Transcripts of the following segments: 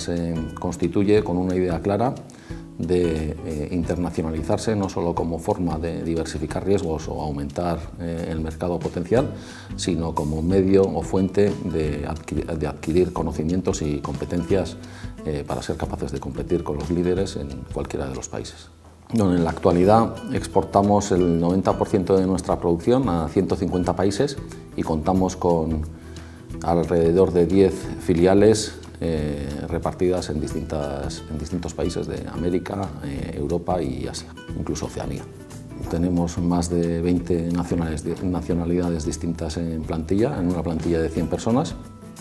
se constituye con una idea clara de internacionalizarse no solo como forma de diversificar riesgos o aumentar el mercado potencial, sino como medio o fuente de adquirir conocimientos y competencias para ser capaces de competir con los líderes en cualquiera de los países. Bueno, en la actualidad exportamos el 90% de nuestra producción a 150 países y contamos con alrededor de 10 filiales repartidas en distintos países de América, Europa y Asia, incluso Oceanía. Tenemos más de 20 nacionalidades distintas en una plantilla de 100 personas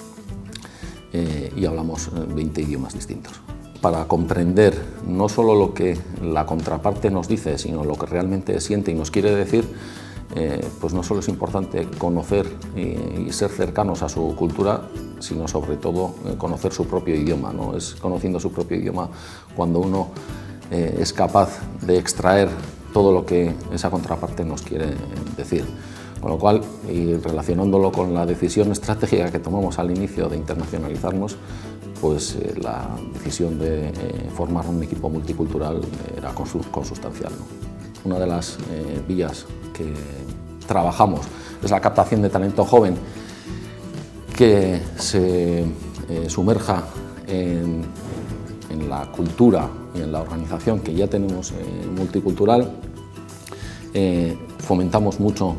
y hablamos 20 idiomas distintos. Para comprender no solo lo que la contraparte nos dice, sino lo que realmente siente y nos quiere decir, pues no solo es importante conocer y ser cercanos a su cultura, sino sobre todo conocer su propio idioma, ¿no? Es conociendo su propio idioma cuando uno es capaz de extraer todo lo que esa contraparte nos quiere decir. Con lo cual, y relacionándolo con la decisión estratégica que tomamos al inicio de internacionalizarnos, pues la decisión de formar un equipo multicultural era consustancial, ¿no? Una de las vías que trabajamos es la captación de talento joven que se sumerja en la cultura y en la organización que ya tenemos multicultural. Fomentamos mucho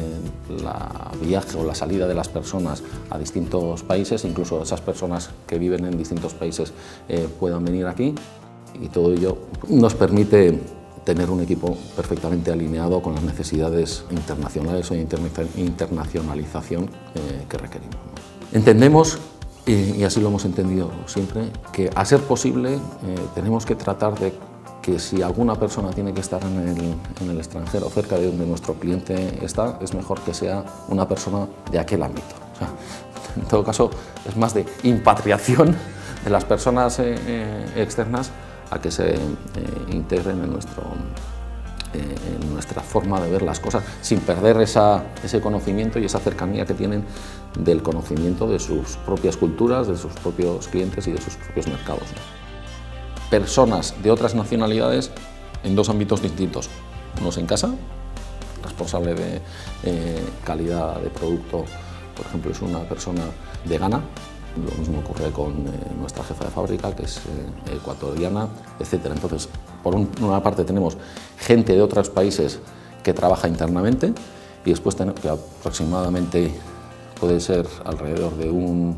la viaje o la salida de las personas a distintos países, incluso esas personas que viven en distintos países puedan venir aquí, y todo ello nos permite tener un equipo perfectamente alineado con las necesidades internacionales o de internacionalización que requerimos. Entendemos, y así lo hemos entendido siempre, que a ser posible tenemos que tratar de que si alguna persona tiene que estar en el extranjero, cerca de donde nuestro cliente está, es mejor que sea una persona de aquel ámbito. O sea, en todo caso, es más de impatriación de las personas externas a que se integren en nuestra forma de ver las cosas, sin perder ese conocimiento y esa cercanía que tienen del conocimiento de sus propias culturas, de sus propios clientes y de sus propios mercados, ¿no? Personas de otras nacionalidades en dos ámbitos distintos. Unos en casa, responsable de calidad de producto, por ejemplo, es una persona de Ghana. Lo mismo ocurre con nuestra jefa de fábrica, que es ecuatoriana, etc. Entonces, por una parte tenemos gente de otros países que trabaja internamente, y después tenemos que aproximadamente puede ser alrededor de un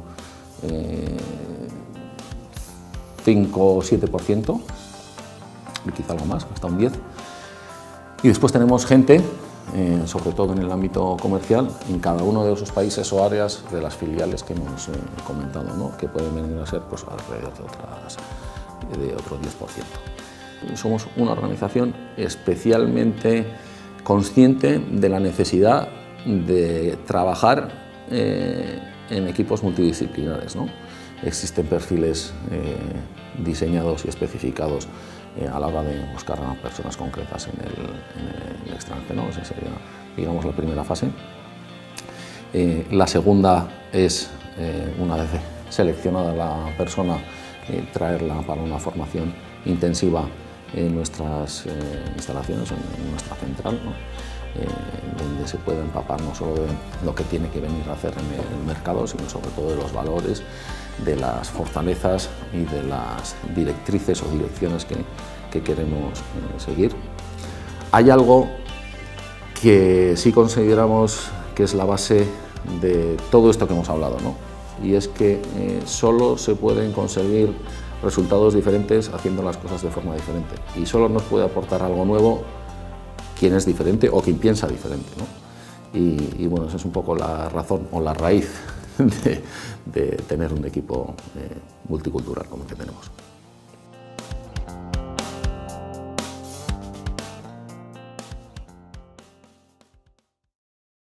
5 o 7%, y quizá algo más, hasta un 10%. Y después tenemos gente, sobre todo en el ámbito comercial, en cada uno de esos países o áreas de las filiales que hemos comentado, ¿no? Que pueden venir a ser pues, alrededor de otro 10%. Somos una organización especialmente consciente de la necesidad de trabajar en equipos multidisciplinares, ¿no? Existen perfiles diseñados y especificados a la hora de buscar a personas concretas en el extranjero, ¿no? Esa sería, digamos, la primera fase. La segunda es, una vez seleccionada la persona, traerla para una formación intensiva en nuestras instalaciones, en nuestra central, ¿no? Donde se puede empapar no solo de lo que tiene que venir a hacer en el mercado, sino sobre todo de los valores, de las fortalezas y de las directrices o direcciones que queremos seguir. Hay algo que sí consideramos que es la base de todo esto que hemos hablado, ¿no? Y es que solo se pueden conseguir resultados diferentes haciendo las cosas de forma diferente, y solo nos puede aportar algo nuevo quien es diferente o quien piensa diferente, ¿no? Y bueno, esa es un poco la razón o la raíz de tener un equipo multicultural como el que tenemos.